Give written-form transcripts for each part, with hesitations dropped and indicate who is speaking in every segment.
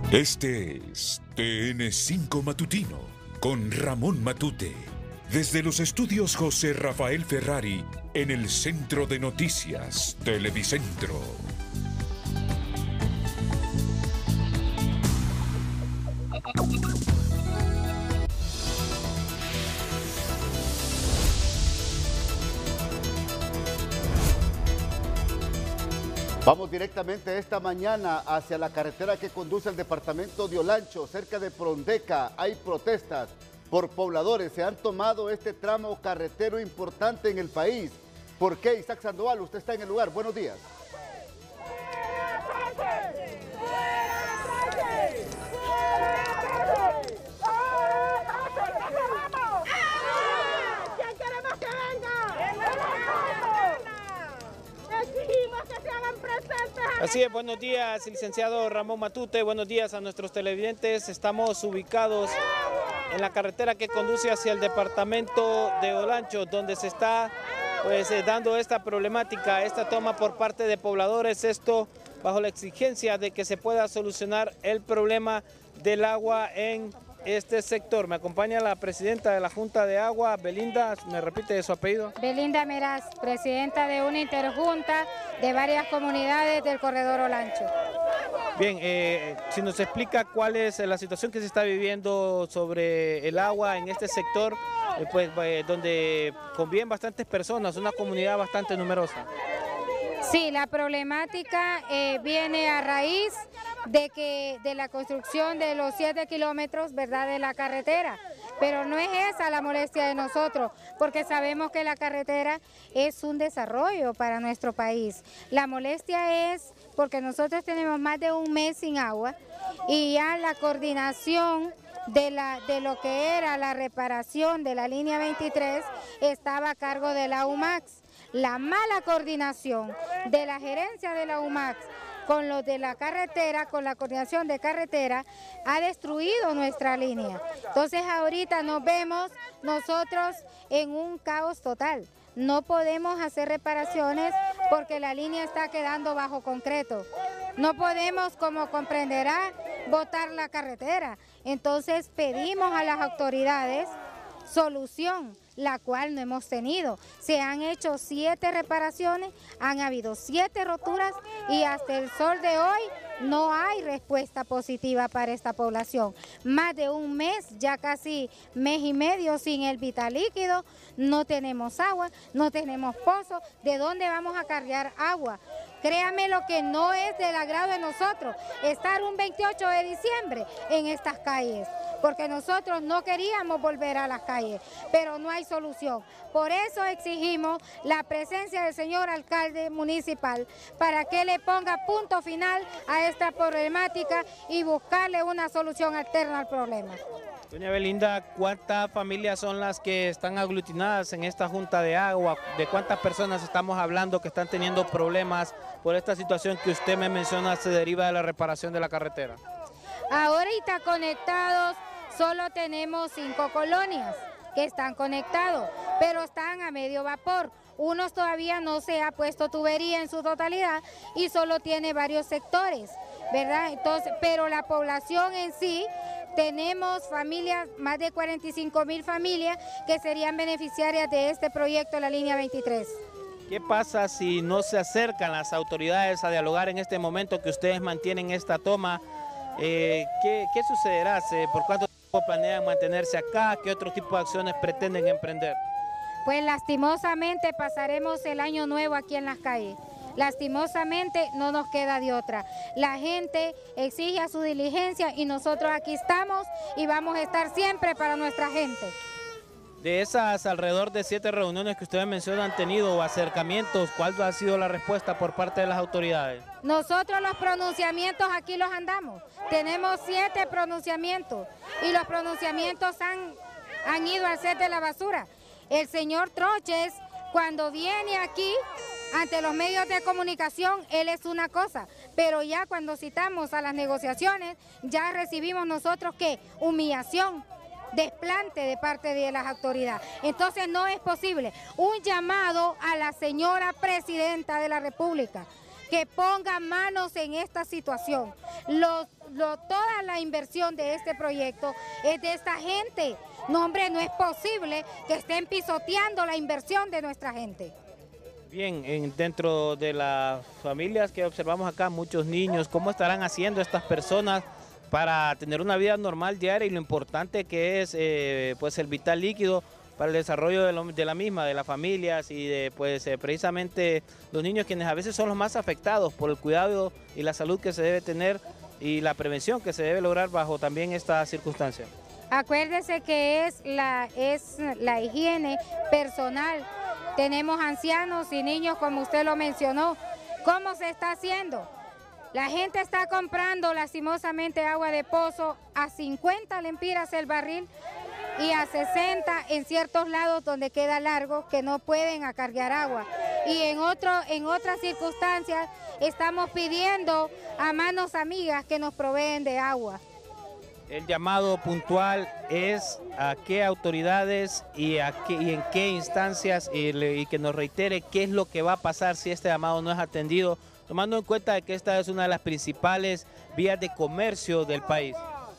Speaker 1: Este es TN5 Matutino con Ramón Matute. Desde los estudios José Rafael Ferrari en el Centro de Noticias Televicentro.
Speaker 2: Vamos directamente esta mañana hacia la carretera que conduce al departamento de Olancho, cerca de Prondeca. Hay protestas por pobladores. Se han tomado este tramo carretero importante en el país. ¿Por qué? Isaac Sandoval, usted está en el lugar. Buenos días.
Speaker 3: Así es, buenos días, licenciado Ramón Matute, buenos días a nuestros televidentes. Estamos ubicados en la carretera que conduce hacia el departamento de Olancho, donde se está dando esta problemática, esta toma por parte de pobladores, esto bajo la exigencia de que se pueda solucionar el problema del agua en este sector. Me acompaña la presidenta de la Junta de Agua, Belinda, ¿me repite su apellido?
Speaker 4: Belinda Meraz, presidenta de una interjunta de varias comunidades del corredor Olancho.
Speaker 3: Bien, si nos explica cuál es la situación que se está viviendo sobre el agua en este sector, donde conviven bastantes personas, una comunidad bastante numerosa.
Speaker 4: Sí, la problemática viene a raíz de la construcción de los 7 kilómetros, ¿verdad?, de la carretera. Pero no es esa la molestia de nosotros, porque sabemos que la carretera es un desarrollo para nuestro país. La molestia es porque nosotros tenemos más de un mes sin agua y ya la coordinación de lo que era la reparación de la línea 23 estaba a cargo de la UMAX. La mala coordinación de la gerencia de la UMAX con los de la carretera, con la coordinación de carretera, ha destruido nuestra línea. Entonces ahorita nos vemos nosotros en un caos total. No podemos hacer reparaciones porque la línea está quedando bajo concreto. No podemos, como comprenderá, botar la carretera. Entonces pedimos a las autoridades solución, la cual no hemos tenido. Se han hecho 7 reparaciones, han habido 7 roturas y hasta el sol de hoy no hay respuesta positiva para esta población. Más de un mes, ya casi mes y medio sin el vital líquido, no tenemos agua, no tenemos pozo. ¿De dónde vamos a cargar agua? Créame lo que no es del agrado de nosotros, estar un 28 de diciembre en estas calles, porque nosotros no queríamos volver a las calles, pero no hay solución. Por eso exigimos la presencia del señor alcalde municipal para que le ponga punto final a esta problemática y buscarle una solución alterna al problema.
Speaker 3: Doña Belinda, ¿cuántas familias son las que están aglutinadas en esta junta de agua? ¿De cuántas personas estamos hablando que están teniendo problemas por esta situación que usted me menciona se deriva de la reparación de la carretera?
Speaker 4: Ahorita conectados solo tenemos 5 colonias que están conectados, pero están a medio vapor. Unos todavía no se ha puesto tubería en su totalidad y solo tiene varios sectores, ¿verdad? Entonces, pero la población en sí, tenemos familias, más de 45,000 familias que serían beneficiarias de este proyecto de la línea 23.
Speaker 3: ¿Qué pasa si no se acercan las autoridades a dialogar en este momento que ustedes mantienen esta toma? ¿Qué sucederá? ¿Por cuánto tiempo planean mantenerse acá? ¿Qué otro tipo de acciones pretenden emprender?
Speaker 4: Pues lastimosamente pasaremos el año nuevo aquí en las calles. Lastimosamente no nos queda de otra. La gente exige a su diligencia y nosotros aquí estamos y vamos a estar siempre para nuestra gente.
Speaker 3: De esas alrededor de 7 reuniones que ustedes mencionan han tenido o acercamientos, ¿cuál ha sido la respuesta por parte de las autoridades?
Speaker 4: Nosotros los pronunciamientos aquí los andamos. Tenemos 7 pronunciamientos y los pronunciamientos han ido al set de la basura. El señor Troches, cuando viene aquí ante los medios de comunicación, él es una cosa, pero ya cuando citamos a las negociaciones, ya recibimos nosotros ¿qué? Humillación, desplante de parte de las autoridades. Entonces no es posible. Un llamado a la señora presidenta de la República, que ponga manos en esta situación. Toda la inversión de este proyecto es de esta gente. No, hombre, no es posible que estén pisoteando la inversión de nuestra gente.
Speaker 3: Bien, dentro de las familias que observamos acá, muchos niños, ¿cómo estarán haciendo estas personas para tener una vida normal diaria y lo importante que es pues el vital líquido para el desarrollo de la misma, de las familias y de precisamente los niños, quienes a veces son los más afectados por el cuidado y la salud que se debe tener y la prevención que se debe lograr bajo también esta circunstancia?
Speaker 4: Acuérdese que es la higiene personal. Tenemos ancianos y niños, como usted lo mencionó. ¿Cómo se está haciendo? La gente está comprando lastimosamente agua de pozo a 50 lempiras el barril y a 60 en ciertos lados donde queda largo, que no pueden acarrear agua. Y en otras circunstancias estamos pidiendo a manos amigas que nos proveen de agua.
Speaker 3: El llamado puntual es a qué autoridades y en qué instancias y que nos reitere qué es lo que va a pasar si este llamado no es atendido, tomando en cuenta de que esta es una de las principales vías de comercio del país.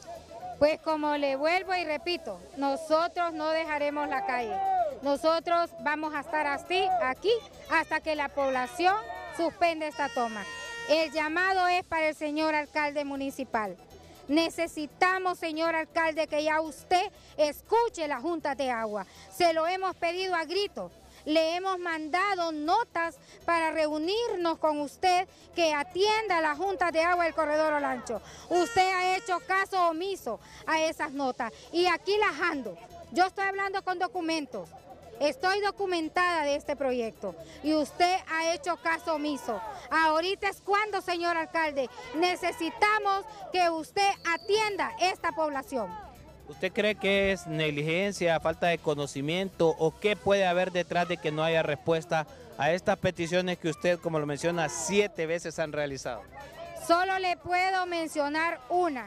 Speaker 4: Pues como le vuelvo y repito, nosotros no dejaremos la calle. Nosotros vamos a estar así aquí hasta que la población suspenda esta toma. El llamado es para el señor alcalde municipal. Necesitamos, señor alcalde, que ya usted escuche la Junta de Agua. Se lo hemos pedido a gritos. Le hemos mandado notas para reunirnos con usted, que atienda la Junta de Agua del Corredor Olancho. Usted ha hecho caso omiso a esas notas y aquí las ando. Yo estoy hablando con documentos. Estoy documentada de este proyecto y usted ha hecho caso omiso. Ahorita es cuando, señor alcalde, necesitamos que usted atienda esta población.
Speaker 3: ¿Usted cree que es negligencia, falta de conocimiento o qué puede haber detrás de que no haya respuesta a estas peticiones que usted, como lo menciona, 7 veces han realizado?
Speaker 4: Solo le puedo mencionar una: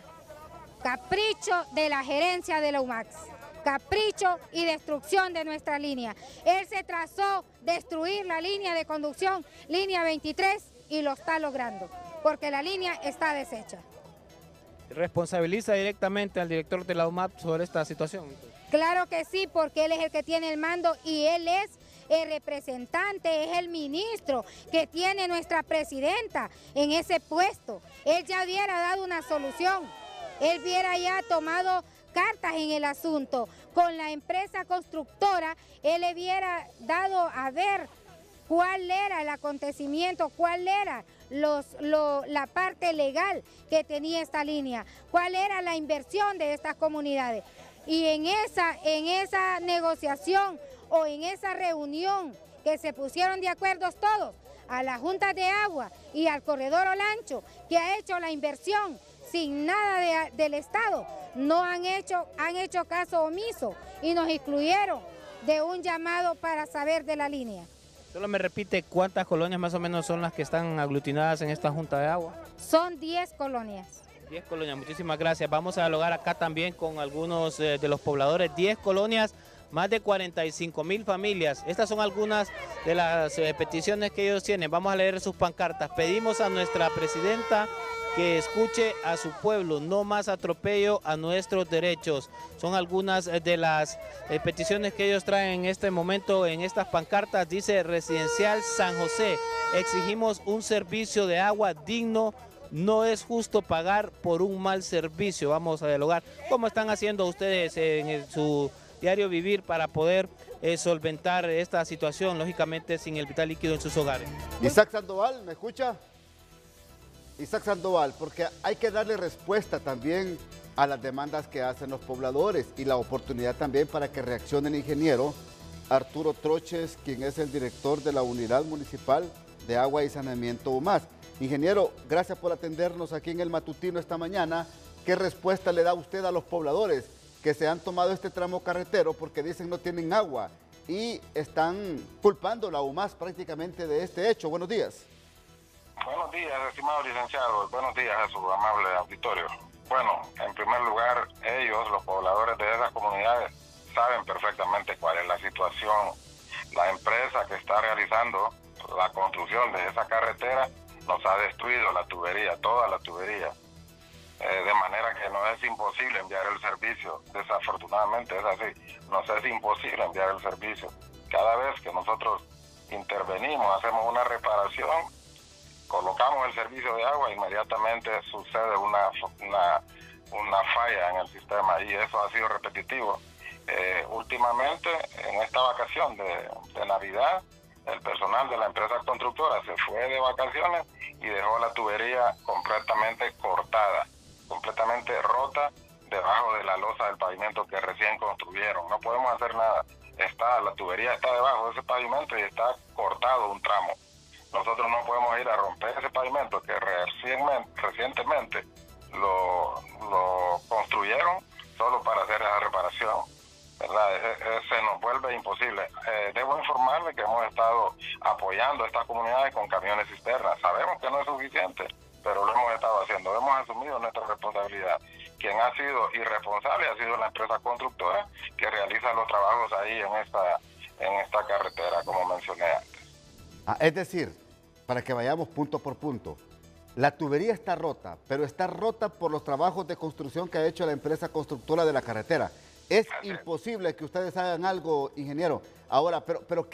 Speaker 4: capricho de la gerencia de la UMAX. Capricho y destrucción de nuestra línea. Él se trazó destruir la línea de conducción, línea 23, y lo está logrando, porque la línea está deshecha.
Speaker 3: ¿Responsabiliza directamente al director de la UMAP sobre esta situación?
Speaker 4: Claro que sí, porque él es el que tiene el mando y él es el representante, es el ministro que tiene nuestra presidenta en ese puesto. Él ya hubiera dado una solución, él hubiera ya tomado cartas en el asunto. Con la empresa constructora, él le hubiera dado a ver cuál era el acontecimiento, cuál era la parte legal que tenía esta línea, cuál era la inversión de estas comunidades. Y en esa negociación o en esa reunión que se pusieron de acuerdo todos, a la Junta de Agua y al Corredor Olancho, que ha hecho la inversión sin nada del Estado, no han hecho caso omiso y nos excluyeron de un llamado para saber de la línea.
Speaker 3: Solo me repite cuántas colonias más o menos son las que están aglutinadas en esta Junta de Agua.
Speaker 4: Son 10 colonias.
Speaker 3: 10 colonias, muchísimas gracias. Vamos a dialogar acá también con algunos de los pobladores. 10 colonias, más de 45,000 familias. Estas son algunas de las peticiones que ellos tienen. Vamos a leer sus pancartas. Pedimos a nuestra presidenta que escuche a su pueblo, no más atropello a nuestros derechos. Son algunas de las peticiones que ellos traen en este momento en estas pancartas. Dice: Residencial San José, exigimos un servicio de agua digno, no es justo pagar por un mal servicio. Vamos a dialogar. ¿Cómo están haciendo ustedes en su diario vivir para poder solventar esta situación, lógicamente sin el vital líquido en sus hogares?
Speaker 2: Isaac Sandoval, ¿me escucha? Isaac Sandoval, porque hay que darle respuesta también a las demandas que hacen los pobladores y la oportunidad también para que reaccione el ingeniero Arturo Troches, quien es el director de la Unidad Municipal de Agua y Saneamiento UMAS. Ingeniero, gracias por atendernos aquí en el matutino esta mañana. ¿Qué respuesta le da usted a los pobladores que se han tomado este tramo carretero porque dicen no tienen agua y están culpando a la UMAS prácticamente de este hecho? Buenos días.
Speaker 5: Buenos días, estimado licenciado. Buenos días a su amable auditorio. Bueno, en primer lugar, ellos, los pobladores de esas comunidades, saben perfectamente cuál es la situación. La empresa que está realizando la construcción de esa carretera nos ha destruido la tubería, toda la tubería, de manera que nos es imposible enviar el servicio. Desafortunadamente es así, nos es imposible enviar el servicio. Cada vez que nosotros intervenimos, hacemos una reparación, colocamos el servicio de agua, inmediatamente sucede una falla en el sistema, y eso ha sido repetitivo. Últimamente, en esta vacación de Navidad, el personal de la empresa constructora se fue de vacaciones y dejó la tubería completamente cortada, completamente rota debajo de la losa del pavimento que recién construyeron. No podemos hacer nada. La tubería está debajo de ese pavimento y está cortado un tramo. Nosotros no podemos ir a romper ese pavimento que recientemente lo construyeron solo para hacer esa reparación, ¿verdad? Se nos vuelve imposible. Debo informarle que hemos estado apoyando a estas comunidades con camiones cisternas. Sabemos que no es suficiente, pero lo hemos estado haciendo. Hemos asumido nuestra responsabilidad. Quien ha sido irresponsable ha sido la empresa constructora que realiza los trabajos ahí en esta carretera, como mencioné antes.
Speaker 2: Es decir, para que vayamos punto por punto, la tubería está rota, pero está rota por los trabajos de construcción que ha hecho la empresa constructora de la carretera. Es imposible que ustedes hagan algo, ingeniero. Ahora, pero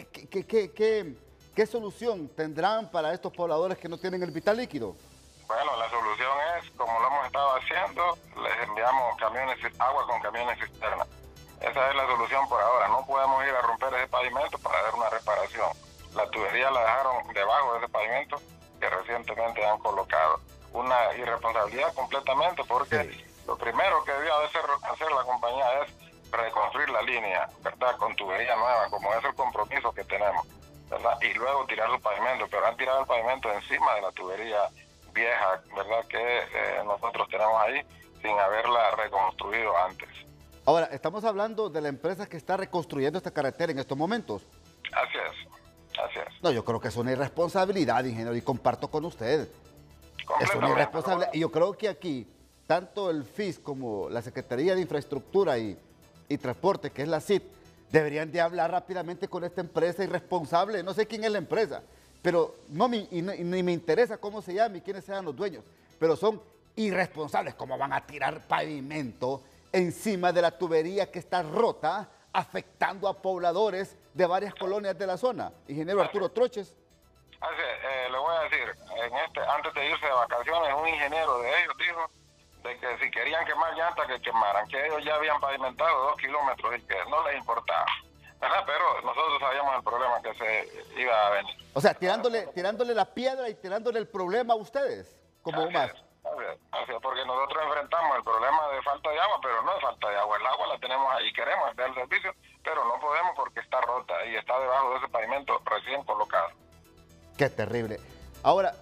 Speaker 2: ¿qué solución tendrán para estos pobladores que no tienen el vital líquido?
Speaker 5: Bueno, la solución es, como lo hemos estado haciendo, les enviamos agua con camiones cisterna. Esa es la solución por ahora. No podemos ir a romper ese pavimento para dar una reparación. La tubería la dejaron debajo de ese pavimento que recientemente han colocado. Una irresponsabilidad completamente, porque lo primero que debió hacer la compañía es reconstruir la línea, ¿verdad?, con tubería nueva, como es el compromiso que tenemos, ¿verdad? Y luego tirar su pavimento, pero han tirado el pavimento encima de la tubería vieja, ¿verdad?, que nosotros tenemos ahí, sin haberla reconstruido antes.
Speaker 2: Ahora, estamos hablando de la empresa que está reconstruyendo esta carretera en estos momentos.
Speaker 5: Así es.
Speaker 2: No, yo creo que es una irresponsabilidad, ingeniero, y comparto con usted. Es una irresponsabilidad. Y yo creo que aquí, tanto el FIS como la Secretaría de Infraestructura y Transporte, que es la CIT, deberían de hablar rápidamente con esta empresa irresponsable. No sé quién es la empresa, pero ni me interesa cómo se llama y quiénes sean los dueños, pero son irresponsables. ¿Cómo van a tirar pavimento encima de la tubería que está rota, afectando a pobladores de varias colonias de la zona? Ingeniero Arturo Troches.
Speaker 5: Le voy a decir, antes de irse de vacaciones, un ingeniero de ellos dijo de que si querían quemar llantas, que quemaran, que ellos ya habían pavimentado 2 kilómetros y que no les importaba, ¿verdad? Pero nosotros sabíamos el problema que se iba a venir.
Speaker 2: O sea, tirándole la piedra y tirándole el problema a ustedes, como más.
Speaker 5: Así es, porque nosotros enfrentamos el problema de falta de agua, pero no es falta de agua. El agua la tenemos ahí, queremos dar el servicio, pero no podemos porque está rota y está debajo de ese pavimento recién colocado.
Speaker 2: Qué terrible. Ahora,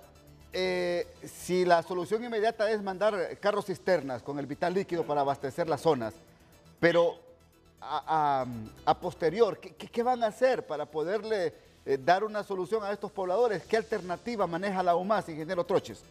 Speaker 2: si la solución inmediata es mandar carros cisternas con el vital líquido para abastecer las zonas, pero a posterior, ¿qué van a hacer para poderle dar una solución a estos pobladores? ¿Qué alternativa maneja la UMAS, ingeniero Troches?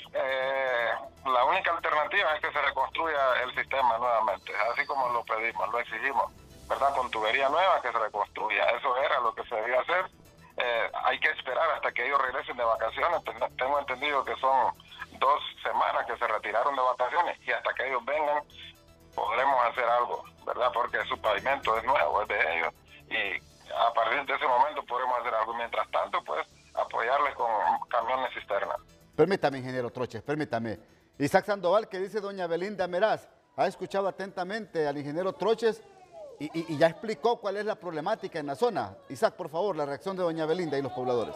Speaker 5: La única alternativa es que se reconstruya el sistema nuevamente, así como lo pedimos, lo exigimos, ¿verdad? Con tubería nueva que se reconstruya. Eso era lo que se debía hacer. Hay que esperar hasta que ellos regresen de vacaciones. Tengo entendido que son 2 semanas que se retiraron de vacaciones, y hasta que ellos vengan podremos hacer algo, ¿verdad? Porque su pavimento es nuevo, es de ellos, y a partir de ese momento podremos hacer algo. Mientras tanto, pues, apoyarles con camiones cisterna.
Speaker 2: Permítame, ingeniero Troches, permítame. Isaac Sandoval, que dice doña Belinda Meraz, ha escuchado atentamente al ingeniero Troches y ya explicó cuál es la problemática en la zona. Isaac, por favor, la reacción de doña Belinda y los pobladores.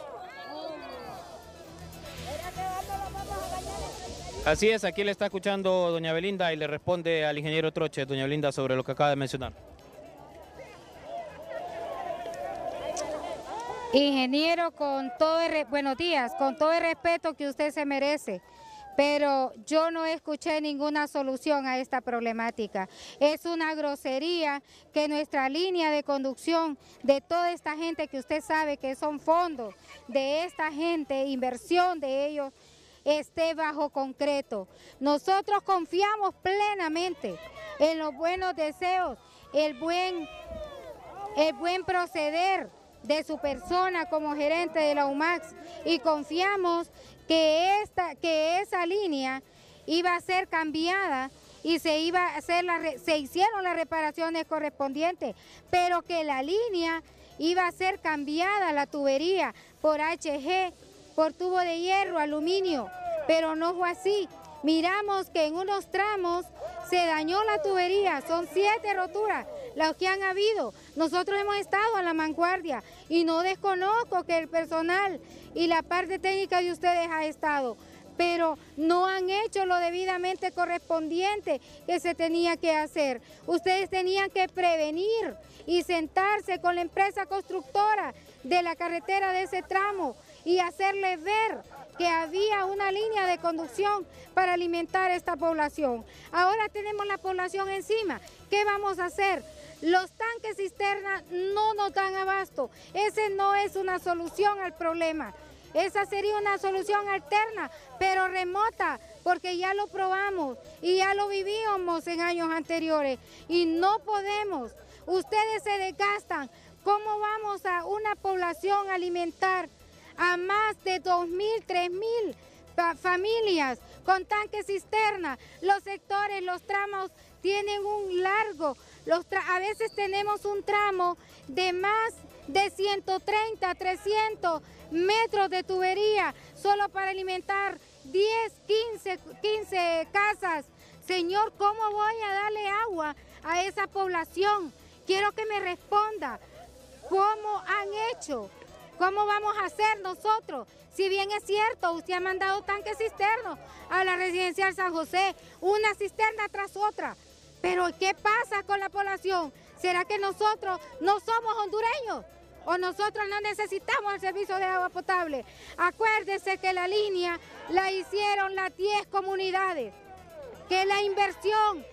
Speaker 3: Así es, aquí le está escuchando doña Belinda y le responde al ingeniero Troches, doña Belinda, sobre lo que acaba de mencionar.
Speaker 4: Ingeniero, buenos días, con todo el respeto que usted se merece, pero yo no escuché ninguna solución a esta problemática. Es una grosería que nuestra línea de conducción de toda esta gente que usted sabe que son fondos de esta gente, inversión de ellos, esté bajo concreto. Nosotros confiamos plenamente en los buenos deseos, el buen proceder de su persona como gerente de la UMAS, y confiamos que esa línea iba a ser cambiada y se hicieron las reparaciones correspondientes, pero que la línea iba a ser cambiada, la tubería, por HG, por tubo de hierro, aluminio, pero no fue así. Miramos que en unos tramos se dañó la tubería, son 7 roturas las que han habido. Nosotros hemos estado a la vanguardia y no desconozco que el personal y la parte técnica de ustedes ha estado, pero no han hecho lo debidamente correspondiente que se tenía que hacer. Ustedes tenían que prevenir y sentarse con la empresa constructora de la carretera de ese tramo y hacerles ver que había una línea de conducción para alimentar a esta población. Ahora tenemos la población encima. ¿Qué vamos a hacer? Los tanques cisterna no nos dan abasto. Ese no es una solución al problema. Esa sería una solución alterna, pero remota, porque ya lo probamos y ya lo vivíamos en años anteriores y no podemos. Ustedes se desgastan. ¿Cómo vamos a una población a alimentar a más de 2.000, 3.000 familias con tanques cisterna? Los sectores, los tramos tienen un largo, a veces tenemos un tramo de más de 130, 300 metros de tubería solo para alimentar 10, 15 casas. Señor, ¿cómo voy a darle agua a esa población? Quiero que me responda. ¿Cómo han hecho? ¿Cómo vamos a hacer nosotros? Si bien es cierto, usted ha mandado tanques cisternos a la residencial San José, una cisterna tras otra. Pero ¿qué pasa con la población? ¿Será que nosotros no somos hondureños? ¿O nosotros no necesitamos el servicio de agua potable? Acuérdese que la línea la hicieron las 10 comunidades, que la inversión,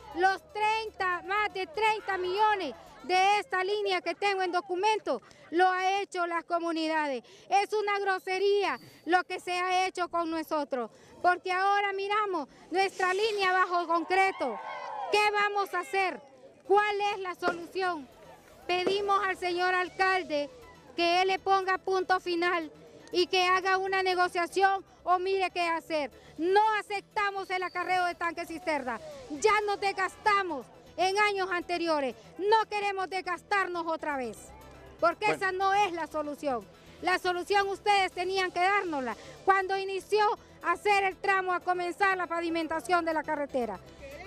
Speaker 4: más de 30 millones de esta línea que tengo en documento, lo ha hecho las comunidades. Es una grosería lo que se ha hecho con nosotros, porque ahora miramos nuestra línea bajo concreto. ¿Qué vamos a hacer? ¿Cuál es la solución? Pedimos al señor alcalde que él le ponga punto final y que haga una negociación o mire qué hacer. No aceptamos el acarreo de tanques cisterna. Ya nos desgastamos en años anteriores. No queremos desgastarnos otra vez, porque esa no es la solución. La solución ustedes tenían que dárnosla cuando inició a hacer el tramo, a comenzar la pavimentación de la carretera.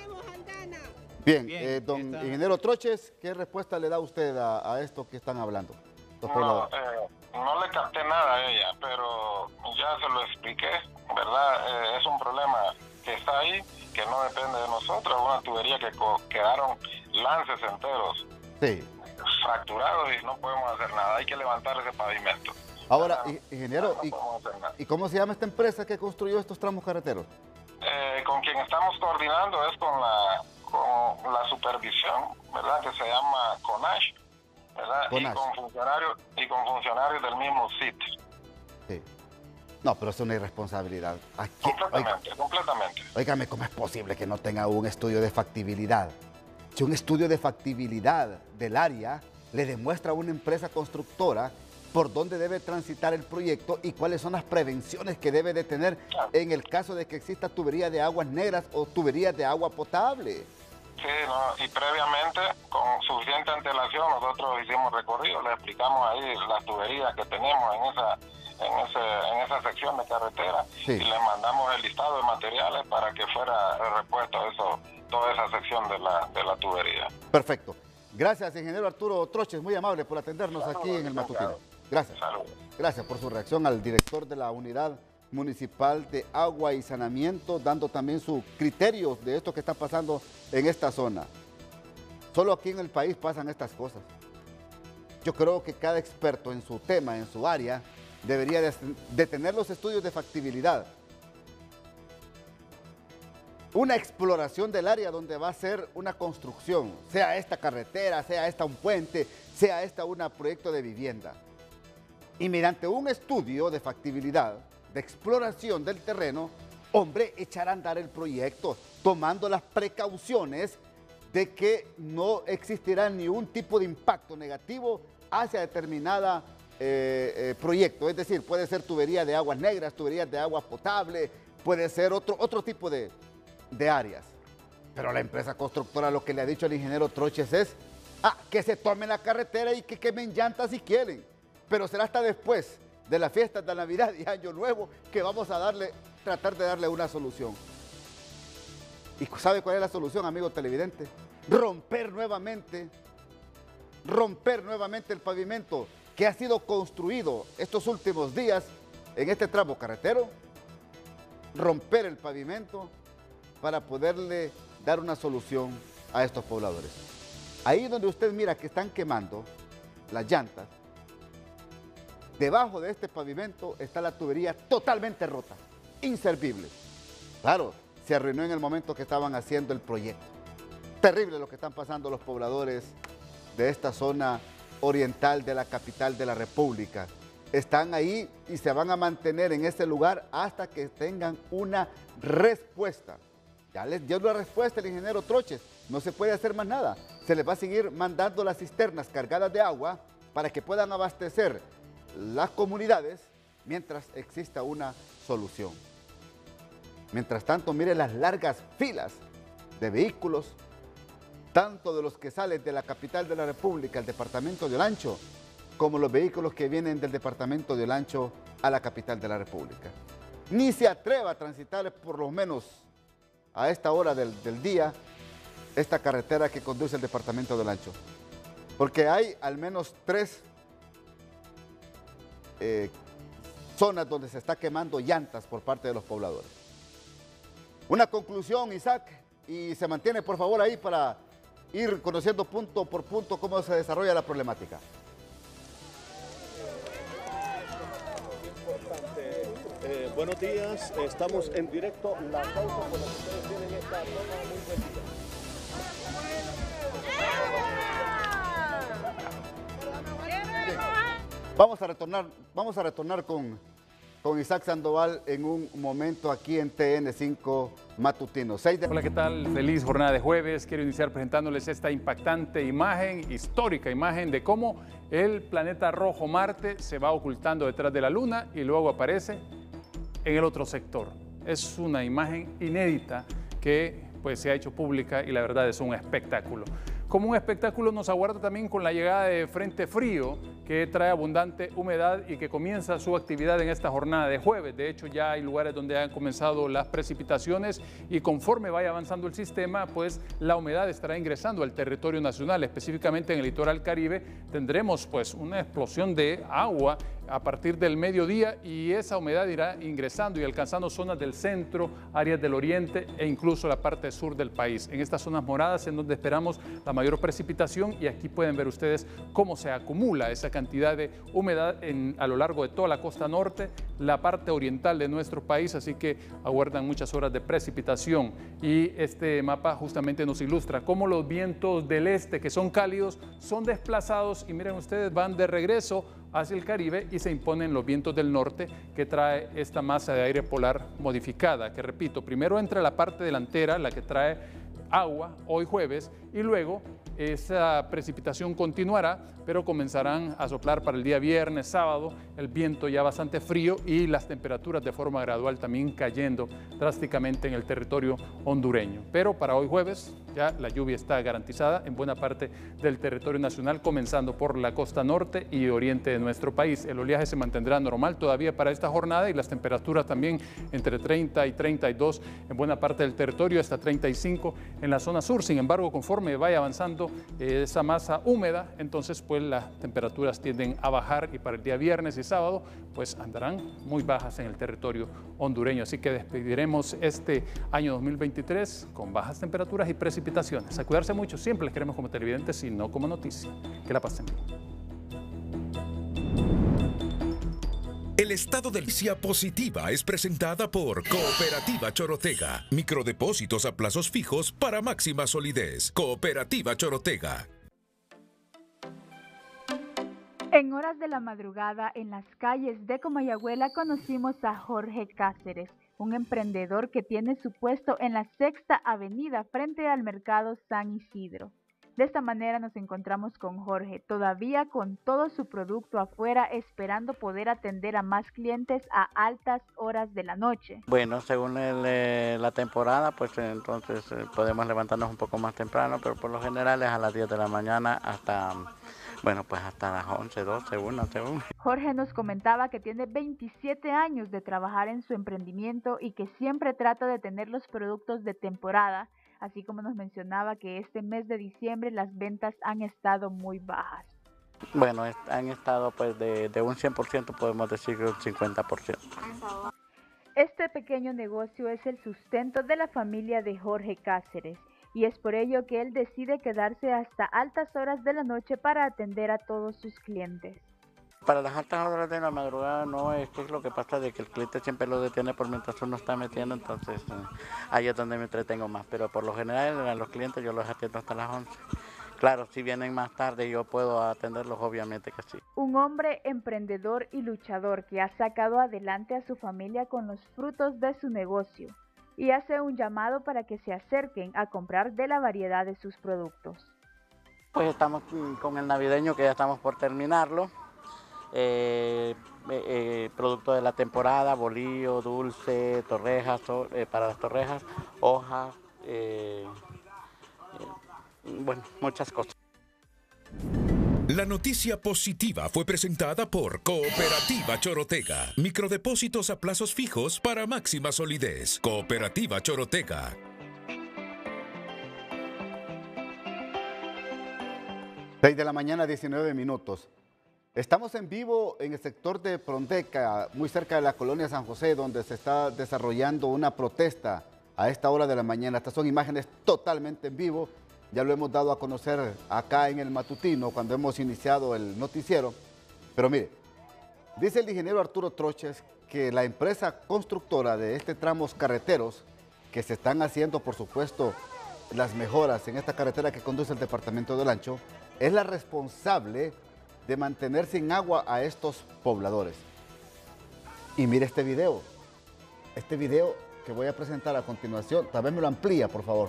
Speaker 2: Bien, don ingeniero Troches, ¿qué respuesta le da usted a esto que están hablando?
Speaker 5: No le capté nada a ella, pero ya se lo expliqué, ¿verdad? Es un problema que está ahí, que no depende de nosotros, una tubería que quedaron lances enteros,
Speaker 2: sí,
Speaker 5: fracturados y no podemos hacer nada, hay que levantar ese pavimento.
Speaker 2: Ahora, ingeniero, ¿y cómo se llama esta empresa que construyó estos tramos carreteros?
Speaker 5: Con quien estamos coordinando es con la supervisión, ¿verdad? Que se llama CONASH, ¿verdad? Y con funcionarios del mismo sitio.
Speaker 2: Sí. No, pero es una irresponsabilidad.
Speaker 5: Completamente.
Speaker 2: Óigame, ¿cómo es posible que no tenga un estudio de factibilidad? Si un estudio de factibilidad del área le demuestra a una empresa constructora por dónde debe transitar el proyecto y cuáles son las prevenciones que debe de tener en el caso de que exista tubería de aguas negras o tuberías de agua potable.
Speaker 5: Sí, y previamente, con suficiente antelación, nosotros hicimos recorrido, le explicamos ahí las tuberías que tenemos en esa sección de carretera, sí, y le mandamos el listado de materiales para que fuera repuesto toda esa sección de la tubería.
Speaker 2: Perfecto. Gracias, ingeniero Arturo Troches, muy amable por atendernos aquí en el Matutino. Gracias. Salud. Gracias por su reacción al director de la Unidad Municipal de Agua y Saneamiento, dando también su criterio de esto que está pasando en esta zona. Solo aquí en el país pasan estas cosas. Yo creo que cada experto en su tema, en su área, debería de tener los estudios de factibilidad. Una exploración del área donde va a ser una construcción, sea esta carretera, sea esta un puente, sea esta un proyecto de vivienda. Y mediante un estudio de factibilidad, de exploración del terreno, hombre, echar a andar el proyecto, tomando las precauciones de que no existirá ni un tipo de impacto negativo hacia determinada proyecto, es decir, puede ser tubería de aguas negras, tuberías de agua potable, puede ser otro tipo de áreas. Pero la empresa constructora lo que le ha dicho al ingeniero Troches es que se tomen la carretera y que quemen llantas si quieren, pero será hasta después de las fiestas de Navidad y Año Nuevo que vamos a tratar de darle una solución. ¿Y sabe cuál es la solución, amigo televidente? Romper nuevamente el pavimento que ha sido construido estos últimos días en este tramo carretero, romper el pavimento para poderle dar una solución a estos pobladores. Ahí donde usted mira que están quemando las llantas, debajo de este pavimento está la tubería totalmente rota, inservible. Claro, se arruinó en el momento que estaban haciendo el proyecto. Terrible lo que están pasando los pobladores de esta zona oriental de la capital de la República. Están ahí y se van a mantener en ese lugar hasta que tengan una respuesta. Ya les dio la respuesta el ingeniero Troches, no se puede hacer más nada. Se les va a seguir mandando las cisternas cargadas de agua para que puedan abastecer las comunidades mientras exista una solución. Mientras tanto, mire las largas filas de vehículos, tanto de los que salen de la capital de la República, el departamento de Olancho, como los vehículos que vienen del departamento de Olancho a la capital de la República. Ni se atreva a transitar, por lo menos a esta hora del día, esta carretera que conduce al departamento de Olancho. Porque hay al menos 3 zonas donde se está quemando llantas por parte de los pobladores. Una conclusión, Isaac, y se mantiene por favor ahí para ir conociendo punto por punto cómo se desarrolla la problemática.
Speaker 6: Buenos días, estamos en directo. La causa por la que ustedes tienen esta toma muy
Speaker 2: buena. Vamos a retornar con Isaac Sandoval en un momento aquí en TN5 Matutino.
Speaker 7: Hola, ¿qué tal? Feliz jornada de jueves. Quiero iniciar presentándoles esta impactante imagen, histórica imagen de cómo el planeta rojo Marte se va ocultando detrás de la Luna y luego aparece en el otro sector. Es una imagen inédita que pues se ha hecho pública y la verdad es un espectáculo. Como un espectáculo nos aguarda también con la llegada de frente frío que trae abundante humedad y que comienza su actividad en esta jornada de jueves. De hecho, ya hay lugares donde han comenzado las precipitaciones y conforme vaya avanzando el sistema, pues la humedad estará ingresando al territorio nacional, específicamente en el litoral Caribe. Tendremos pues una explosión de agua a partir del mediodía y esa humedad irá ingresando y alcanzando zonas del centro, áreas del oriente e incluso la parte sur del país. En estas zonas moradas en donde esperamos la mayor precipitación y aquí pueden ver ustedes cómo se acumula esa cantidad de humedad a lo largo de toda la costa norte, la parte oriental de nuestro país, así que aguardan muchas horas de precipitación y este mapa justamente nos ilustra cómo los vientos del este que son cálidos son desplazados y miren ustedes van de regreso hacia el Caribe y se imponen los vientos del norte que trae esta masa de aire polar modificada, que repito, primero entra la parte delantera, la que trae agua hoy jueves y luego esa precipitación continuará, pero comenzarán a soplar para el día viernes, sábado, el viento ya bastante frío y las temperaturas de forma gradual también cayendo drásticamente en el territorio hondureño. Pero para hoy jueves ya la lluvia está garantizada en buena parte del territorio nacional, comenzando por la costa norte y oriente de nuestro país. El oleaje se mantendrá normal todavía para esta jornada y las temperaturas también entre 30 y 32 en buena parte del territorio, hasta 35 en la zona sur. Sin embargo, conforme vaya avanzando esa masa húmeda, entonces pues las temperaturas tienden a bajar y para el día viernes y sábado pues andarán muy bajas en el territorio hondureño. Así que despediremos este año 2023 con bajas temperaturas y precipitaciones. A cuidarse mucho, siempre les queremos como televidentes y no como noticia. Que la pasen bien.
Speaker 1: El estado del Noticia Positiva es presentada por Cooperativa Chorotega. Microdepósitos a plazos fijos para máxima solidez. Cooperativa Chorotega.
Speaker 8: En horas de la madrugada, en las calles de Comayagüela, conocimos a Jorge Cáceres, un emprendedor que tiene su puesto en la Sexta Avenida frente al Mercado San Isidro. De esta manera nos encontramos con Jorge, todavía con todo su producto afuera, esperando poder atender a más clientes a altas horas de la noche.
Speaker 9: Bueno, según la temporada, pues entonces podemos levantarnos un poco más temprano, pero por lo general es a las 10 de la mañana hasta, bueno, pues hasta las 11, 12, 1, según.
Speaker 8: Jorge nos comentaba que tiene 27 años de trabajar en su emprendimiento y que siempre trata de tener los productos de temporada, así como nos mencionaba que este mes de diciembre las ventas han estado muy bajas.
Speaker 9: Bueno, han estado pues de un 100% podemos decir que un 50%.
Speaker 8: Este pequeño negocio es el sustento de la familia de Jorge Cáceres y es por ello que él decide quedarse hasta altas horas de la noche para atender a todos sus clientes.
Speaker 9: Para las altas horas de la madrugada no, es que es lo que pasa de que el cliente siempre lo detiene por mientras uno está metiendo, entonces ahí es donde me entretengo más, pero por lo general a los clientes yo los atiendo hasta las 11. Claro, si vienen más tarde yo puedo atenderlos, obviamente que sí.
Speaker 8: Un hombre emprendedor y luchador que ha sacado adelante a su familia con los frutos de su negocio y hace un llamado para que se acerquen a comprar de la variedad de sus productos.
Speaker 9: Pues estamos con el navideño que ya estamos por terminarlo. Producto de la temporada, bolillo, dulce, torrejas, para las torrejas, hojas, bueno, muchas cosas.
Speaker 1: La noticia positiva fue presentada por Cooperativa Chorotega. Microdepósitos a plazos fijos para máxima solidez. Cooperativa Chorotega.
Speaker 2: 6 de la mañana, 19 minutos. Estamos en vivo en el sector de Prondeca, muy cerca de la colonia San José, donde se está desarrollando una protesta a esta hora de la mañana. Estas son imágenes totalmente en vivo. Ya lo hemos dado a conocer acá en el matutino cuando hemos iniciado el noticiero. Pero mire, dice el ingeniero Arturo Troches que la empresa constructora de este tramos carreteros, que se están haciendo, por supuesto, las mejoras en esta carretera que conduce al departamento de Olancho, es la responsable de mantener sin agua a estos pobladores. Y mire este video que voy a presentar a continuación, tal vez me lo amplía, por favor.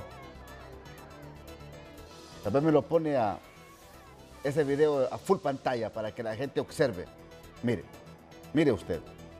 Speaker 2: Tal vez me lo pone a ese video a full pantalla para que la gente observe. Mire usted.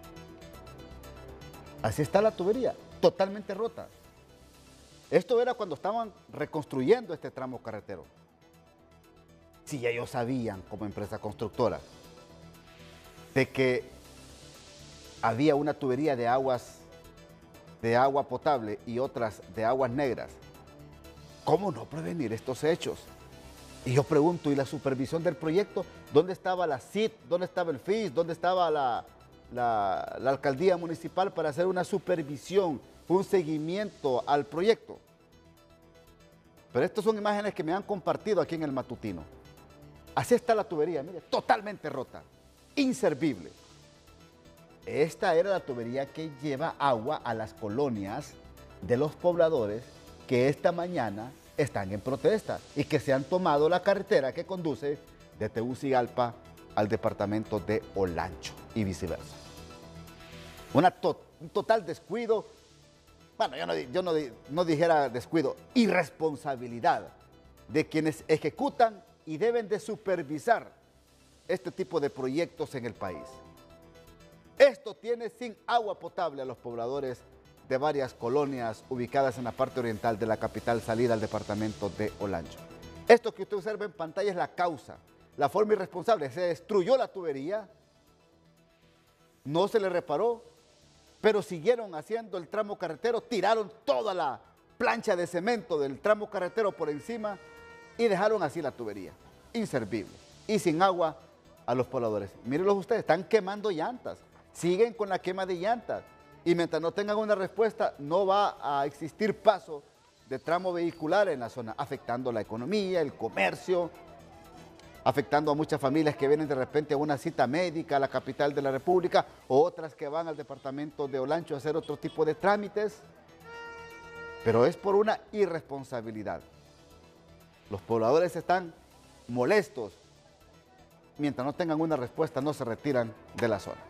Speaker 2: Así está la tubería, totalmente rota. Esto era cuando estaban reconstruyendo este tramo carretero. Si ellos sabían, como empresa constructora, de que había una tubería de agua potable y otras de aguas negras, ¿cómo no prevenir estos hechos? Y yo pregunto, ¿y la supervisión del proyecto? ¿Dónde estaba la CIT? ¿Dónde estaba el FIS? ¿Dónde estaba la alcaldía municipal para hacer una supervisión, un seguimiento al proyecto? Pero estas son imágenes que me han compartido aquí en el matutino. Así está la tubería, mire, totalmente rota, inservible. Esta era la tubería que lleva agua a las colonias de los pobladores que esta mañana están en protesta y que se han tomado la carretera que conduce de Tegucigalpa al departamento de Olancho y viceversa. Un total descuido, bueno, yo no dijera descuido, irresponsabilidad de quienes ejecutan y deben de supervisar este tipo de proyectos en el país. Esto tiene sin agua potable a los pobladores de varias colonias ubicadas en la parte oriental de la capital salida al departamento de Olancho. Esto que usted observa en pantalla es la causa, la forma irresponsable. Se destruyó la tubería, no se le reparó, pero siguieron haciendo el tramo carretero, tiraron toda la plancha de cemento del tramo carretero por encima y dejaron así la tubería, inservible y sin agua a los pobladores. Mírenlos ustedes, están quemando llantas, siguen con la quema de llantas y mientras no tengan una respuesta no va a existir paso de tramo vehicular en la zona, afectando la economía, el comercio, afectando a muchas familias que vienen de repente a una cita médica a la capital de la República o otras que van al departamento de Olancho a hacer otro tipo de trámites, pero es por una irresponsabilidad. Los pobladores están molestos. Mientras no tengan una respuesta, no se retiran de la zona.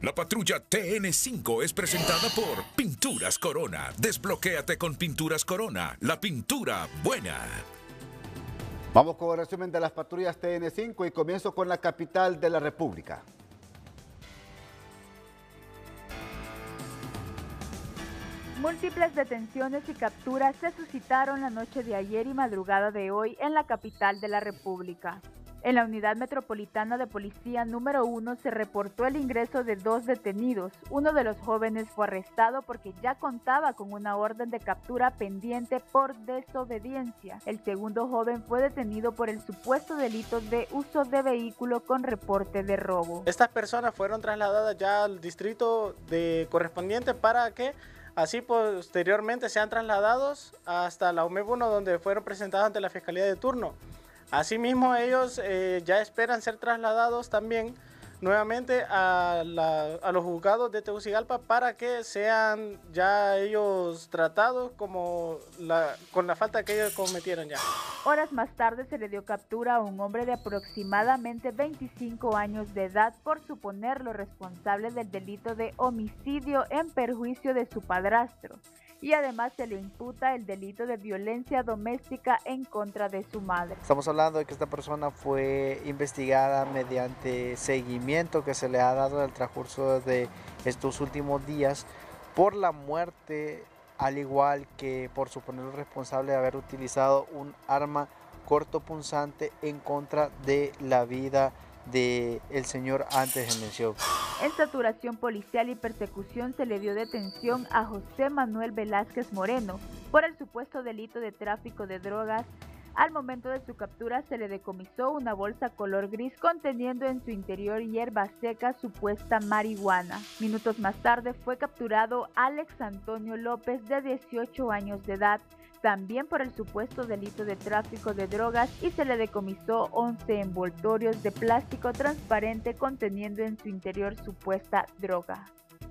Speaker 1: La patrulla TN5 es presentada por Pinturas Corona. Desbloquéate con Pinturas Corona, la pintura buena.
Speaker 2: Vamos con el resumen de las patrullas TN5 y comienzo con la capital de la República.
Speaker 8: Múltiples detenciones y capturas se suscitaron la noche de ayer y madrugada de hoy en la capital de la República. En la Unidad Metropolitana de Policía número 1 se reportó el ingreso de 2 detenidos. Uno de los jóvenes fue arrestado porque ya contaba con una orden de captura pendiente por desobediencia. El segundo joven fue detenido por el supuesto delito de uso de vehículo con reporte de robo.
Speaker 10: Estas personas fueron trasladadas ya al distrito correspondiente para que así posteriormente sean trasladados hasta la UMEB 1, donde fueron presentados ante la Fiscalía de turno. Asimismo, ellos ya esperan ser trasladados también nuevamente a los juzgados de Tegucigalpa para que sean ya ellos tratados con la falta que ellos cometieron ya.
Speaker 8: Horas más tarde se le dio captura a un hombre de aproximadamente 25 años de edad por suponerlo responsable del delito de homicidio en perjuicio de su padrastro. Y además se le imputa el delito de violencia doméstica en contra de su madre.
Speaker 11: Estamos hablando de que esta persona fue investigada mediante seguimiento que se le ha dado en el transcurso de estos últimos días por la muerte, al igual que por suponerlo responsable de haber utilizado un arma cortopunzante en contra de la vida del señor antes de mención.
Speaker 8: En saturación policial y persecución se le dio detención a José Manuel Velázquez Moreno por el supuesto delito de tráfico de drogas. Al momento de su captura se le decomisó una bolsa color gris conteniendo en su interior hierba seca supuesta marihuana. Minutos más tarde fue capturado Alex Antonio López de 18 años de edad, también por el supuesto delito de tráfico de drogas, y se le decomisó 11 envoltorios de plástico transparente conteniendo en su interior supuesta droga.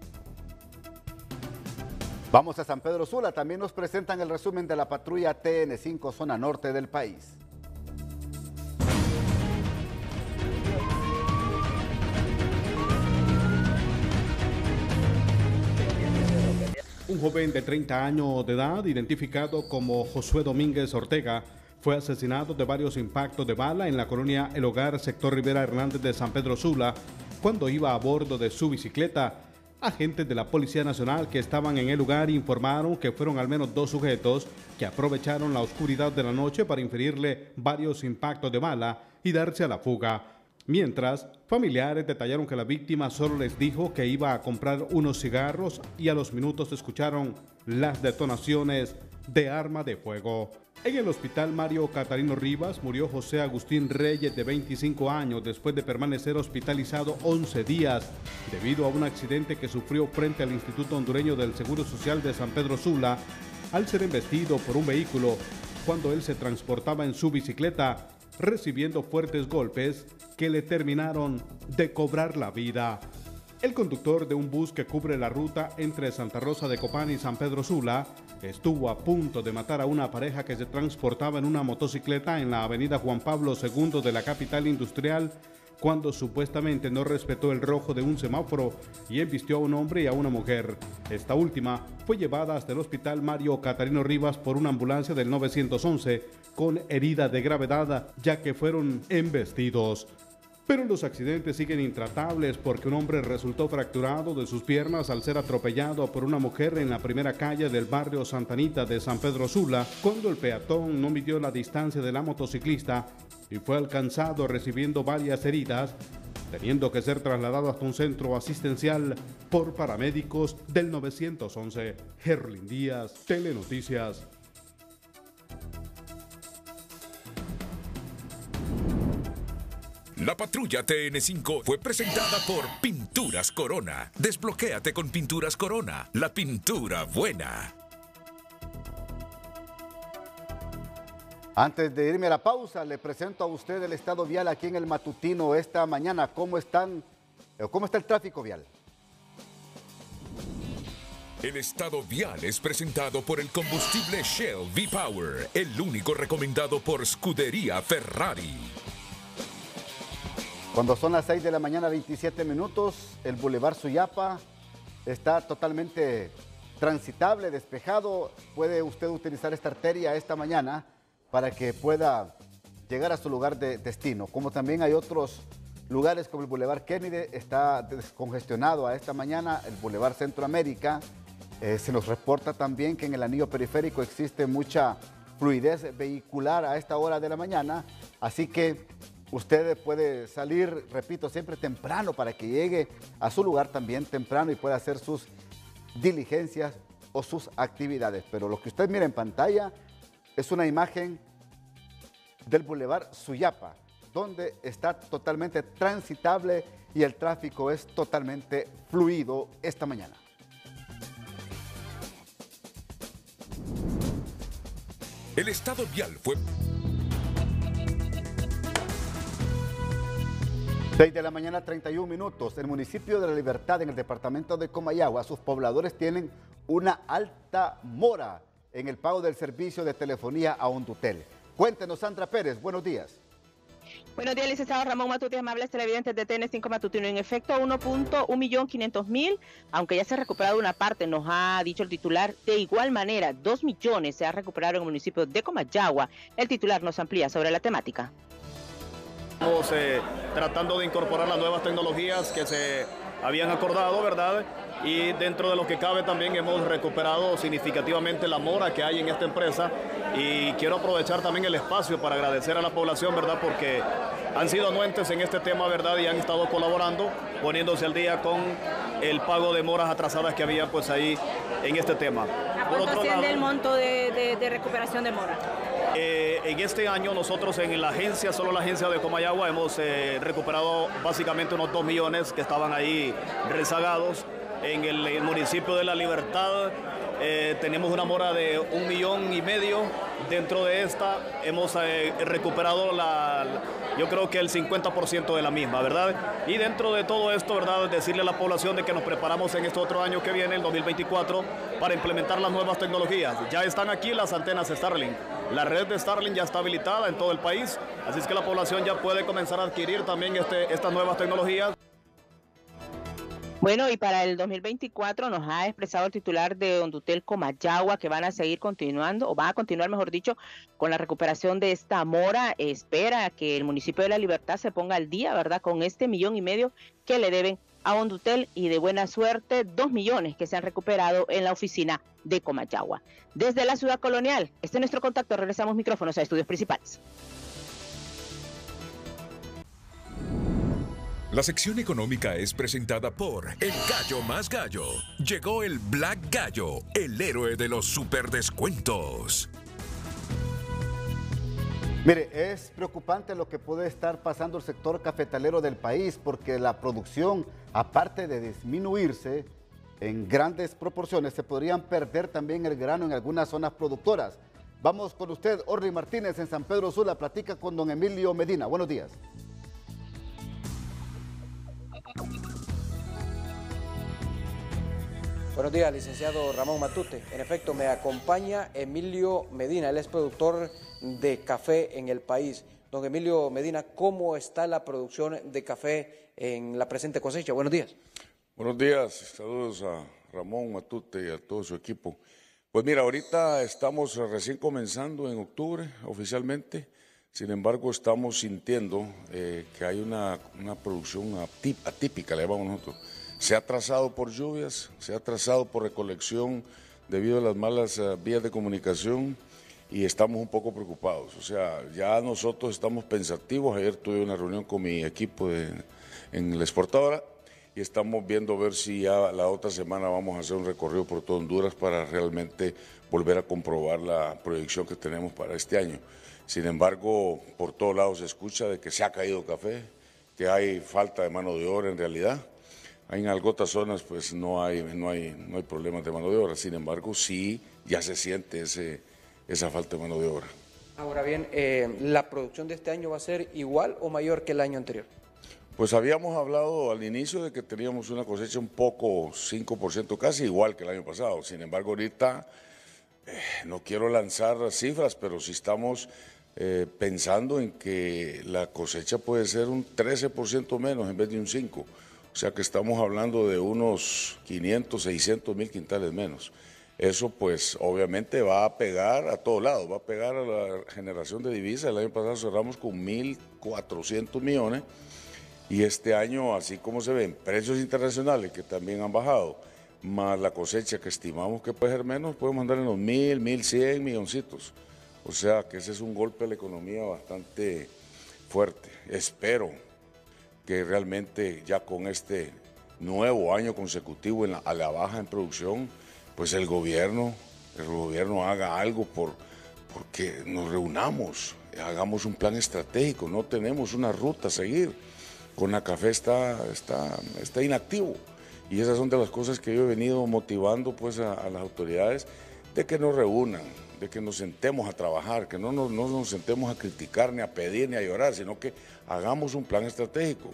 Speaker 2: Vamos a San Pedro Sula, también nos presentan el resumen de la patrulla TN5 zona norte del país.
Speaker 12: Un joven de 30 años de edad, identificado como Josué Domínguez Ortega, fue asesinado de varios impactos de bala en la colonia El Hogar, sector Rivera Hernández de San Pedro Sula, cuando iba a bordo de su bicicleta. Agentes de la Policía Nacional que estaban en el lugar informaron que fueron al menos 2 sujetos que aprovecharon la oscuridad de la noche para inferirle varios impactos de bala y darse a la fuga. Mientras, familiares detallaron que la víctima solo les dijo que iba a comprar unos cigarros y a los minutos escucharon las detonaciones de arma de fuego. En el hospital Mario Catarino Rivas murió José Agustín Reyes, de 25 años, después de permanecer hospitalizado 11 días debido a un accidente que sufrió frente al Instituto Hondureño del Seguro Social de San Pedro Sula al ser embestido por un vehículo cuando él se transportaba en su bicicleta, recibiendo fuertes golpes que le terminaron de cobrar la vida. El conductor de un bus que cubre la ruta entre Santa Rosa de Copán y San Pedro Sula estuvo a punto de matar a una pareja que se transportaba en una motocicleta en la avenida Juan Pablo II de la capital industrial, cuando supuestamente no respetó el rojo de un semáforo y embistió a un hombre y a una mujer. Esta última fue llevada hasta el hospital Mario Catarino Rivas por una ambulancia del 911 con herida de gravedad, ya que fueron embestidos. Pero los accidentes siguen intratables porque un hombre resultó fracturado de sus piernas al ser atropellado por una mujer en la primera calle del barrio Santa Anita de San Pedro Sula, cuando el peatón no midió la distancia de la motociclista y fue alcanzado recibiendo varias heridas, teniendo que ser trasladado hasta un centro asistencial por paramédicos del 911. Herlin Díaz, Telenoticias.
Speaker 1: La patrulla TN5 fue presentada por Pinturas Corona. Desbloquéate con Pinturas Corona, la pintura buena.
Speaker 2: Antes de irme a la pausa, le presento a usted el estado vial aquí en el matutino esta mañana. ¿Cómo está el tráfico vial?
Speaker 1: El estado vial es presentado por el combustible Shell V-Power, el único recomendado por Scuderia Ferrari.
Speaker 2: Cuando son las 6 de la mañana, 27 minutos, el Boulevard Suyapa está totalmente transitable, despejado. Puede usted utilizar esta arteria esta mañana para que pueda llegar a su lugar de destino. Como también hay otros lugares como el Boulevard Kennedy, está descongestionado a esta mañana. El Boulevard Centroamérica, se nos reporta también que en el anillo periférico existe mucha fluidez vehicular a esta hora de la mañana. Así que usted puede salir, repito, siempre temprano para que llegue a su lugar también temprano y pueda hacer sus diligencias o sus actividades. Pero lo que usted mira en pantalla es una imagen del Boulevard Suyapa, donde está totalmente transitable y el tráfico es totalmente fluido esta mañana.
Speaker 1: El estado vial fue...
Speaker 2: 6 de la mañana, 31 minutos. El municipio de La Libertad, en el departamento de Comayagua, sus pobladores tienen una alta mora en el pago del servicio de telefonía a Ondutel. Cuéntenos, Sandra Pérez, buenos días.
Speaker 13: Buenos días, licenciado Ramón Matute, amables televidentes de TN5 Matutino. En efecto, 1.1.500.000, aunque ya se ha recuperado una parte, nos ha dicho el titular. De igual manera, 2 millones se ha recuperado en el municipio de Comayagua. El titular nos amplía sobre la temática.
Speaker 14: Estamos tratando de incorporar las nuevas tecnologías que se habían acordado, ¿verdad? Y dentro de lo que cabe también hemos recuperado significativamente la mora que hay en esta empresa. Y quiero aprovechar también el espacio para agradecer a la población, ¿verdad? Porque han sido anuentes en este tema, ¿verdad? Y han estado colaborando, poniéndose al día con el pago de moras atrasadas que había pues ahí en este tema.
Speaker 13: ¿A cuánto asciende el monto de recuperación de mora?
Speaker 14: En este año nosotros en la agencia, solo la agencia de Comayagua, hemos recuperado básicamente unos 2 millones que estaban ahí rezagados. En el municipio de La Libertad tenemos una mora de 1,5 millones. Dentro de esta hemos recuperado yo creo que el 50% de la misma, ¿verdad? Y dentro de todo esto, ¿verdad? Decirle a la población de que nos preparamos en este otro año que viene, el 2024, para implementar las nuevas tecnologías. Ya están aquí las antenas Starlink. La red de Starlink ya está habilitada en todo el país, así es que la población ya puede comenzar a adquirir también estas nuevas tecnologías.
Speaker 13: Bueno, y para el 2024 nos ha expresado el titular de Ondutel Comayagua que van a seguir continuando, o van a continuar, mejor dicho, con la recuperación de esta mora. Espera que el municipio de La Libertad se ponga al día, ¿verdad?, con este 1,5 millones que le deben a Ondutel, y de buena suerte 2 millones que se han recuperado en la oficina de Comayagua. Desde la ciudad colonial, este es nuestro contacto. Regresamos micrófonos a estudios principales.
Speaker 1: La sección económica es presentada por El Gallo Más Gallo. Llegó el Black Gallo, el héroe de los superdescuentos.
Speaker 2: Mire, es preocupante lo que puede estar pasando el sector cafetalero del país, porque la producción, aparte de disminuirse en grandes proporciones, se podrían perder también el grano en algunas zonas productoras. Vamos con usted, Orly Martínez, en San Pedro Sula, platica con don Emilio Medina. Buenos días.
Speaker 15: Buenos días, licenciado Ramón Matute. En efecto, me acompaña Emilio Medina, él es productor de café en el país. Don Emilio Medina, ¿cómo está la producción de café en la presente cosecha? Buenos días.
Speaker 16: Buenos días, saludos a Ramón Matute y a todo su equipo. Pues mira, ahorita estamos recién comenzando en octubre oficialmente, sin embargo estamos sintiendo que hay una producción atípica, le llamamos nosotros. Se ha atrasado por lluvias, se ha atrasado por recolección debido a las malas vías de comunicación y estamos un poco preocupados. O sea, ya nosotros estamos pensativos. Ayer tuve una reunión con mi equipo en la exportadora y estamos viendo a ver si ya la otra semana vamos a hacer un recorrido por todo Honduras para realmente volver a comprobar la proyección que tenemos para este año. Sin embargo, por todos lados se escucha de que se ha caído café, que hay falta de mano de obra en realidad. En algunas zonas pues no hay problemas de mano de obra, sin embargo sí ya se siente esa falta de mano de obra.
Speaker 15: Ahora bien, ¿la producción de este año va a ser igual o mayor que el año anterior?
Speaker 16: Pues habíamos hablado al inicio de que teníamos una cosecha un poco, 5% casi igual que el año pasado. Sin embargo, ahorita no quiero lanzar cifras, pero sí estamos pensando en que la cosecha puede ser un 13% menos en vez de un 5%. O sea que estamos hablando de unos 500, 600 mil quintales menos. Eso pues obviamente va a pegar a todos lados, va a pegar a la generación de divisas. El año pasado cerramos con 1.400 millones y este año, así como se ven precios internacionales que también han bajado, más la cosecha que estimamos que puede ser menos, podemos andar en los 1.000, 1.100 milloncitos. O sea que ese es un golpe a la economía bastante fuerte. Espero que realmente ya con este nuevo año consecutivo a la baja en producción, pues el gobierno haga algo porque nos reunamos, hagamos un plan estratégico. No tenemos una ruta a seguir. Conacafé está inactivo. Y esas son de las cosas que yo he venido motivando pues a las autoridades de que nos reúnan, de que nos sentemos a trabajar, que no nos sentemos a criticar, ni a pedir, ni a llorar, sino que hagamos un plan estratégico.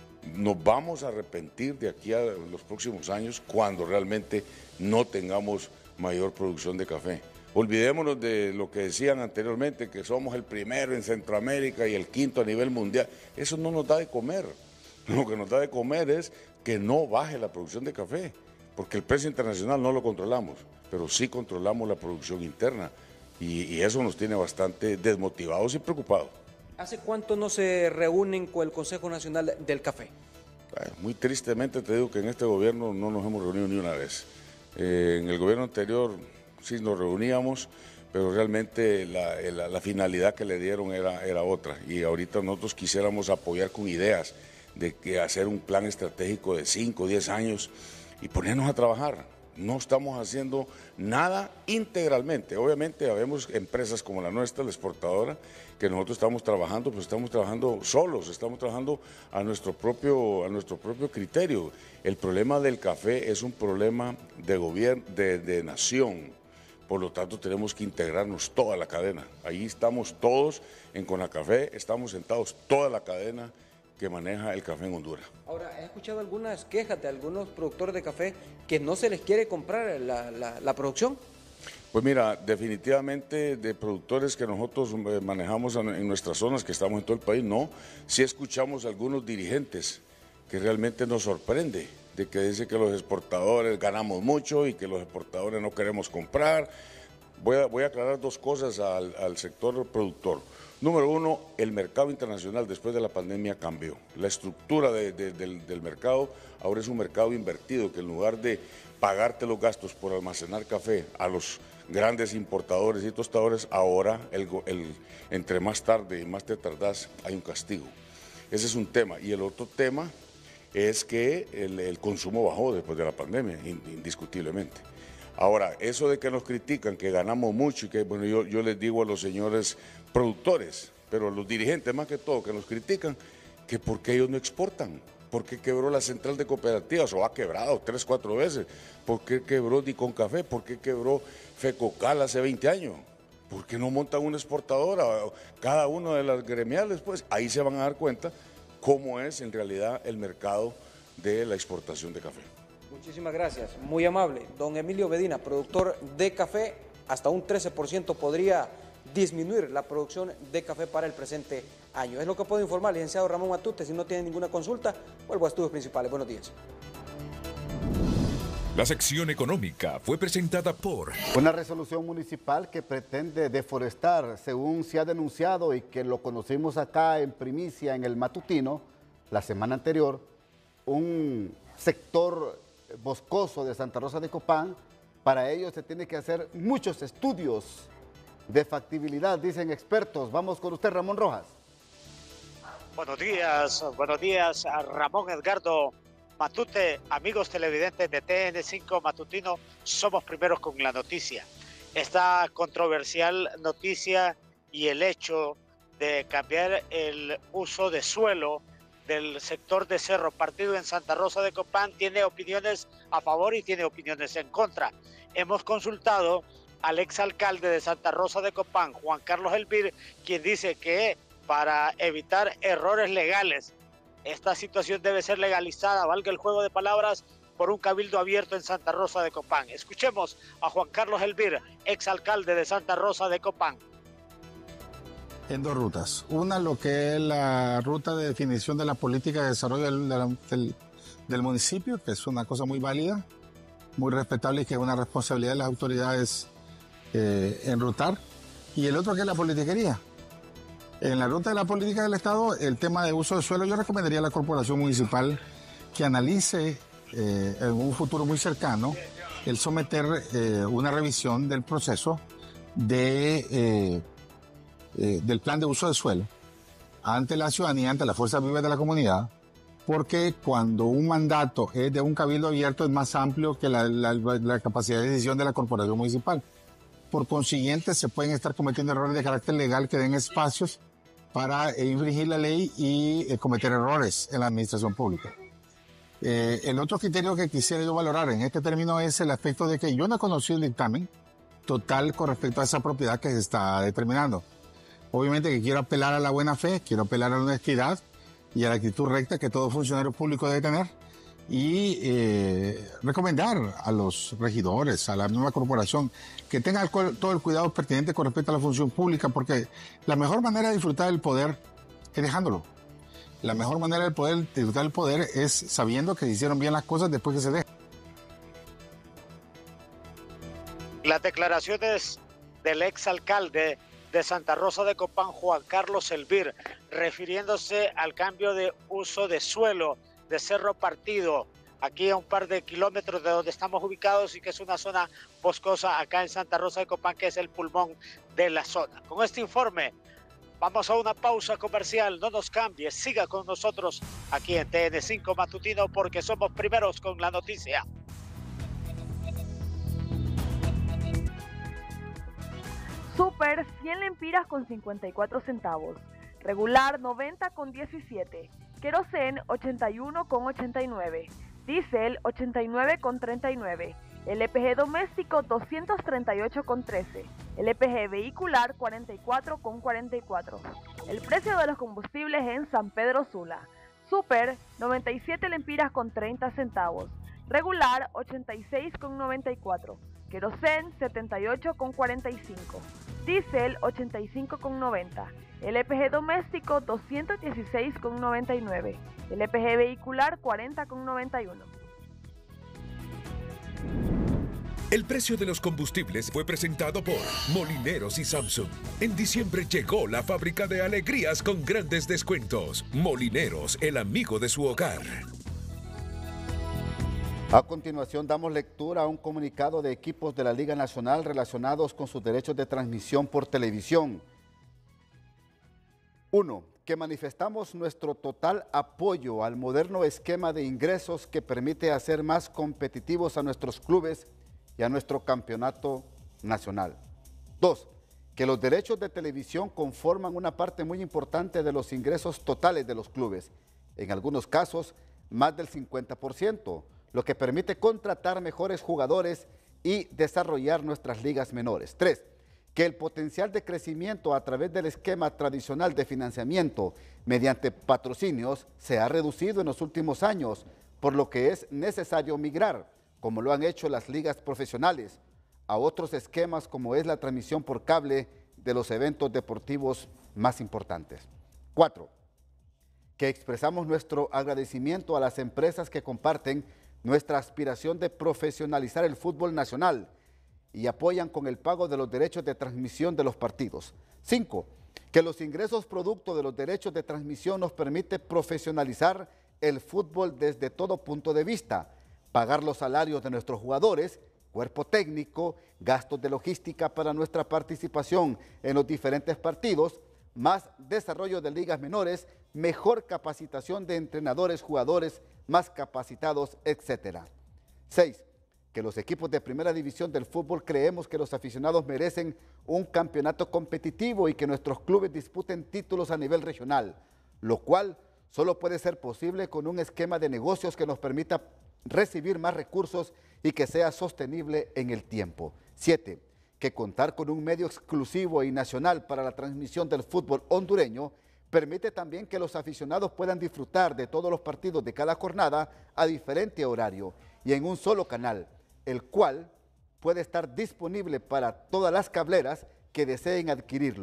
Speaker 16: Nos vamos a arrepentir de aquí a los próximos años cuando realmente no tengamos mayor producción de café. Olvidémonos de lo que decían anteriormente, que somos el primero en Centroamérica y el quinto a nivel mundial. Eso no nos da de comer. Lo que nos da de comer es que no baje la producción de café, porque el precio internacional no lo controlamos, pero sí controlamos la producción interna y eso nos tiene bastante desmotivados y preocupados.
Speaker 15: ¿Hace cuánto no se reúnen con el Consejo Nacional del Café?
Speaker 16: Muy tristemente te digo que en este gobierno no nos hemos reunido ni una vez. En el gobierno anterior sí nos reuníamos, pero realmente la finalidad que le dieron era otra. Y ahorita nosotros quisiéramos apoyar con ideas de que hacer un plan estratégico de 5 o 10 años y ponernos a trabajar. No estamos haciendo nada integralmente. Obviamente habemos empresas como la nuestra, la exportadora, que nosotros estamos trabajando, pues estamos trabajando solos, estamos trabajando a nuestro propio criterio. El problema del café es un problema de gobierno, de nación. Por lo tanto, tenemos que integrarnos toda la cadena. Ahí estamos todos en Conacafé, estamos sentados toda la cadena que maneja el café en Honduras.
Speaker 15: Ahora, he escuchado algunas quejas de algunos productores de café que no se les quiere comprar la producción.
Speaker 16: Pues mira, definitivamente de productores que nosotros manejamos en nuestras zonas, que estamos en todo el país, no. Sí escuchamos a algunos dirigentes que realmente nos sorprende, de que dice que los exportadores ganamos mucho y que los exportadores no queremos comprar. Voy a aclarar dos cosas al sector productor. Número uno, el mercado internacional después de la pandemia cambió. La estructura del mercado ahora es un mercado invertido, que en lugar de pagarte los gastos por almacenar café a los grandes importadores y tostadores, ahora entre más tarde y más te tardás hay un castigo. Ese es un tema. Y el otro tema es que el consumo bajó después de la pandemia, indiscutiblemente. Ahora, eso de que nos critican, que ganamos mucho y que, bueno, yo les digo a los señores productores, pero a los dirigentes más que todo, que nos critican, que por qué ellos no exportan, por qué quebró la central de cooperativas, o ha quebrado 3, 4 veces, por qué quebró Diconcafé, por qué quebró Fecocal hace 20 años, por qué no montan una exportadora, cada una de las gremiales, pues ahí se van a dar cuenta cómo es en realidad el mercado de la exportación de café.
Speaker 15: Muchísimas gracias, muy amable. Don Emilio Medina, productor de café, hasta un 13% podría disminuir la producción de café para el presente año. Es lo que puedo informar, licenciado Ramón Matute. Si no tiene ninguna consulta, vuelvo a estudios principales. Buenos días.
Speaker 1: La sección económica fue presentada por...
Speaker 2: Una resolución municipal que pretende deforestar, según se ha denunciado y que lo conocimos acá en primicia en el matutino, la semana anterior, un sector boscoso de Santa Rosa de Copán. Para ello se tiene que hacer muchos estudios de factibilidad, dicen expertos. Vamos con usted, Ramón Rojas.
Speaker 17: Buenos días a Ramón Edgardo Matute, amigos televidentes de TN5 Matutino. Somos primeros con la noticia. Esta controversial noticia y el hecho de cambiar el uso de suelo del sector de Cerro Partido en Santa Rosa de Copán tiene opiniones a favor y tiene opiniones en contra. Hemos consultado al exalcalde de Santa Rosa de Copán, Juan Carlos Elvir, quien dice que para evitar errores legales, esta situación debe ser legalizada, valga el juego de palabras, por un cabildo abierto en Santa Rosa de Copán. Escuchemos a Juan Carlos Elvir, exalcalde de Santa Rosa de Copán.
Speaker 18: en dos rutas. Una, lo que es la ruta de definición de la política de desarrollo del municipio, que es una cosa muy válida, muy respetable y que es una responsabilidad de las autoridades enrutar. Y el otro que es la politiquería. En la ruta de la política del Estado, el tema de uso de suelo, yo recomendaría a la corporación municipal que analice en un futuro muy cercano el someter una revisión del proceso del plan de uso de suelo ante la ciudadanía, ante las fuerzas vivas de la comunidad, porque cuando un mandato es de un cabildo abierto es más amplio que la capacidad de decisión de la corporación municipal. Por consiguiente, se pueden estar cometiendo errores de carácter legal que den espacios para infringir la ley y cometer errores en la administración pública. El otro criterio que quisiera yo valorar en este término es el aspecto de que yo no he conocido el dictamen total con respecto a esa propiedad que se está determinando. Obviamente que quiero apelar a la buena fe, quiero apelar a la honestidad y a la actitud recta que todo funcionario público debe tener y recomendar a los regidores, a la nueva corporación, que tengan todo el cuidado pertinente con respecto a la función pública, porque la mejor manera de disfrutar del poder es dejándolo. La mejor manera de poder disfrutar del poder es sabiendo que se hicieron bien las cosas después que se dejan.
Speaker 17: Las declaraciones del exalcalde de Santa Rosa de Copán, Juan Carlos Elvir, refiriéndose al cambio de uso de suelo de Cerro Partido, aquí a un par de kilómetros de donde estamos ubicados y que es una zona boscosa acá en Santa Rosa de Copán, que es el pulmón de la zona. Con este informe vamos a una pausa comercial, no nos cambie, siga con nosotros aquí en TN5 Matutino porque somos primeros con la noticia.
Speaker 8: Super 100 lempiras con 54 centavos, regular 90 con 17, querosén 81 con 89, diésel 89 con 39, LPG doméstico 238 con 13, LPG vehicular 44 con 44. El precio de los combustibles en San Pedro Sula: Super 97 lempiras con 30 centavos, regular 86 con 94, querosén 78 con 45, diésel 85 con 90, LPG doméstico 216 con 99, LPG vehicular 40 con 91.
Speaker 1: El precio de los combustibles fue presentado por Molineros y Samsung. En diciembre llegó la fábrica de alegrías con grandes descuentos. Molineros, el amigo de su hogar.
Speaker 2: A continuación damos lectura a un comunicado de equipos de la Liga Nacional relacionados con sus derechos de transmisión por televisión. 1. Que manifestamos nuestro total apoyo al moderno esquema de ingresos que permite hacer más competitivos a nuestros clubes y a nuestro campeonato nacional. 2. Que los derechos de televisión conforman una parte muy importante de los ingresos totales de los clubes, en algunos casos más del 50%, lo que permite contratar mejores jugadores y desarrollar nuestras ligas menores. 3. Que el potencial de crecimiento a través del esquema tradicional de financiamiento mediante patrocinios se ha reducido en los últimos años, por lo que es necesario migrar, como lo han hecho las ligas profesionales, a otros esquemas como es la transmisión por cable de los eventos deportivos más importantes. 4. Que expresamos nuestro agradecimiento a las empresas que comparten nuestra aspiración de profesionalizar el fútbol nacional y apoyan con el pago de los derechos de transmisión de los partidos. 5. Que los ingresos producto de los derechos de transmisión nos permite profesionalizar el fútbol desde todo punto de vista, pagar los salarios de nuestros jugadores, cuerpo técnico, gastos de logística para nuestra participación en los diferentes partidos, más desarrollo de ligas menores, mejor capacitación de entrenadores, jugadores más capacitados, etc. 6. Que los equipos de primera división del fútbol creemos que los aficionados merecen un campeonato competitivo y que nuestros clubes disputen títulos a nivel regional, lo cual solo puede ser posible con un esquema de negocios que nos permita recibir más recursos y que sea sostenible en el tiempo. 7. Que contar con un medio exclusivo y nacional para la transmisión del fútbol hondureño permite también que los aficionados puedan disfrutar de todos los partidos de cada jornada a diferente horario y en un solo canal, el cual puede estar disponible para todas las cableras que deseen adquirirlo,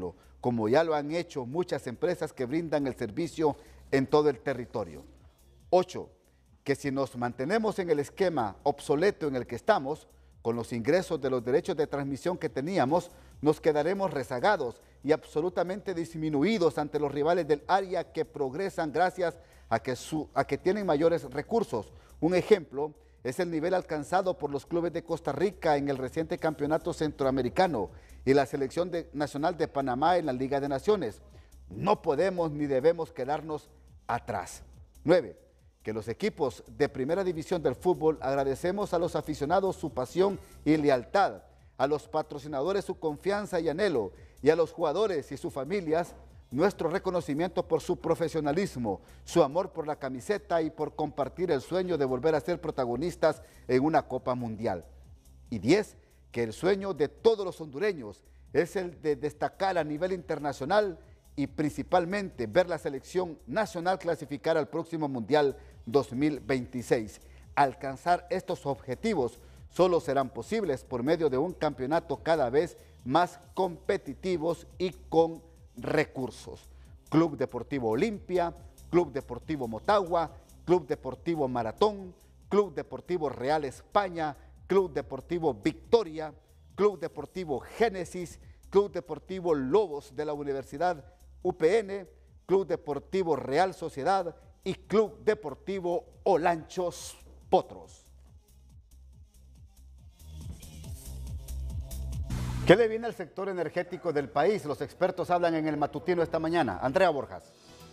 Speaker 2: como ya lo han hecho muchas empresas que brindan el servicio en todo el territorio. 8. Que si nos mantenemos en el esquema obsoleto en el que estamos, con los ingresos de los derechos de transmisión que teníamos, nos quedaremos rezagados y absolutamente disminuidos ante los rivales del área que progresan gracias a que tienen mayores recursos. Un ejemplo es el nivel alcanzado por los clubes de Costa Rica en el reciente campeonato centroamericano y la selección nacional de Panamá en la Liga de Naciones. No podemos ni debemos quedarnos atrás. 9. Que los equipos de primera división del fútbol agradecemos a los aficionados su pasión y lealtad, a los patrocinadores su confianza y anhelo, y a los jugadores y sus familias nuestro reconocimiento por su profesionalismo, su amor por la camiseta y por compartir el sueño de volver a ser protagonistas en una Copa Mundial. Y 10. Que el sueño de todos los hondureños es el de destacar a nivel internacional y principalmente ver la selección nacional clasificar al próximo Mundial 2026. Alcanzar estos objetivos solo serán posibles por medio de un campeonato cada vez más competitivos y con recursos. Club Deportivo Olimpia, Club Deportivo Motagua, Club Deportivo Maratón, Club Deportivo Real España, Club Deportivo Victoria, Club Deportivo Génesis, Club Deportivo Lobos de la Universidad UPN, Club Deportivo Real Sociedad y Club Deportivo Olanchos Potros. ¿Qué le viene al sector energético del país? Los expertos hablan en el matutino esta mañana. Andrea Borjas.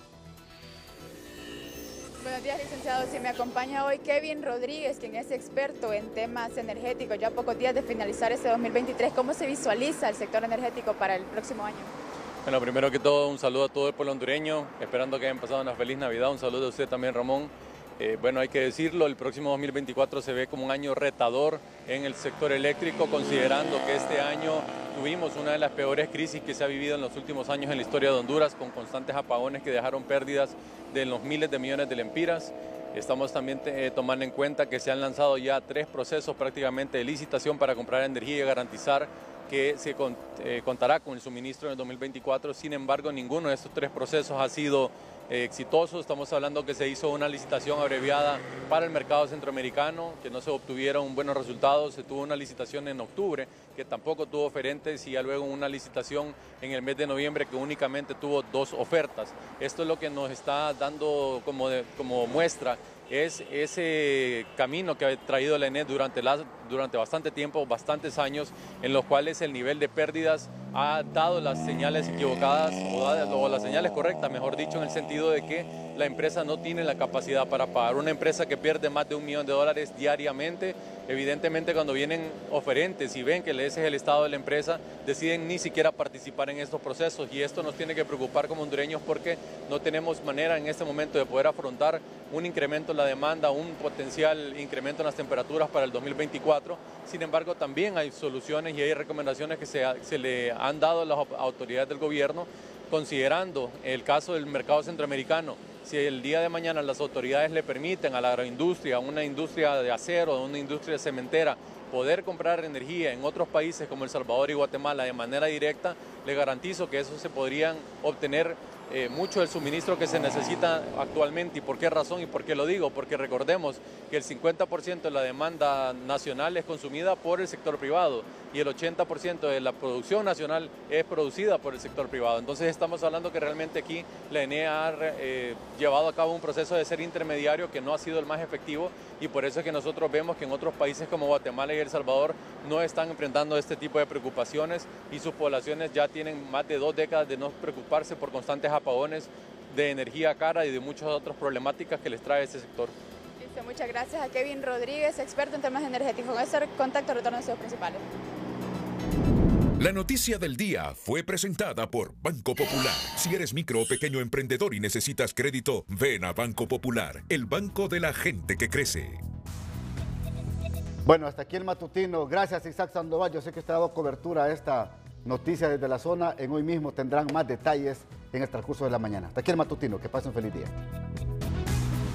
Speaker 8: Buenos días, licenciado. Si me acompaña hoy Kevin Rodríguez, quien es experto en temas energéticos. Ya a pocos días de finalizar este 2023, ¿cómo se visualiza el sector energético para el próximo año?
Speaker 19: Bueno, primero que todo, un saludo a todo el pueblo hondureño, esperando que hayan pasado una feliz Navidad. Un saludo a usted también, Ramón. Bueno, hay que decirlo, el próximo 2024 se ve como un año retador en el sector eléctrico, considerando que este año tuvimos una de las peores crisis que se ha vivido en los últimos años en la historia de Honduras, con constantes apagones que dejaron pérdidas de los miles de millones de lempiras. Estamos también tomando en cuenta que se han lanzado ya 3 procesos prácticamente de licitación para comprar energía y garantizar que se contará con el suministro en el 2024. Sin embargo, ninguno de estos 3 procesos ha sido exitoso. Estamos hablando que se hizo una licitación abreviada para el mercado centroamericano, que no se obtuvieron buenos resultados. Se tuvo una licitación en octubre que tampoco tuvo oferentes y ya luego una licitación en el mes de noviembre que únicamente tuvo 2 ofertas. Esto es lo que nos está dando como muestra es ese camino que ha traído la ENET durante bastante tiempo, bastantes años, en los cuales el nivel de pérdidas ha dado las señales equivocadas o las señales correctas, mejor dicho, en el sentido de que la empresa no tiene la capacidad para pagar. Una empresa que pierde más de $1 millón diariamente, evidentemente cuando vienen oferentes y ven que ese es el estado de la empresa, deciden ni siquiera participar en estos procesos, y esto nos tiene que preocupar como hondureños porque no tenemos manera en este momento de poder afrontar un incremento en la demanda, un potencial incremento en las temperaturas para el 2024. Sin embargo, también hay soluciones y hay recomendaciones que se le han dado a las autoridades del gobierno, considerando el caso del mercado centroamericano. Si el día de mañana las autoridades le permiten a la agroindustria, a una industria de acero, a una industria cementera, poder comprar energía en otros países como El Salvador y Guatemala de manera directa, le garantizo que eso se podrían obtener mucho del suministro que se necesita actualmente. ¿Y por qué razón y por qué lo digo? Porque recordemos que el 50% de la demanda nacional es consumida por el sector privado y el 80% de la producción nacional es producida por el sector privado. Entonces estamos hablando que realmente aquí la ENE ha llevado a cabo un proceso de ser intermediario que no ha sido el más efectivo, y por eso es que nosotros vemos que en otros países como Guatemala y El Salvador no están enfrentando este tipo de preocupaciones y sus poblaciones ya tienen más de 2 décadas de no preocuparse por constantes apagones de energía cara y de muchas otras problemáticas que les trae este sector.
Speaker 8: Listo, muchas gracias a Kevin Rodríguez, experto en temas energéticos. Con ese contacto retorno a los principales.
Speaker 1: La noticia del día fue presentada por Banco Popular. Si eres micro o pequeño emprendedor y necesitas crédito, ven a Banco Popular, el banco de la gente que crece.
Speaker 2: Bueno, hasta aquí el matutino. Gracias, Isaac Sandoval. Yo sé que usted ha dado cobertura a esta noticia desde la zona. En hoy mismo tendrán más detalles en el transcurso de la mañana. Hasta aquí el matutino. Que pasen un feliz día.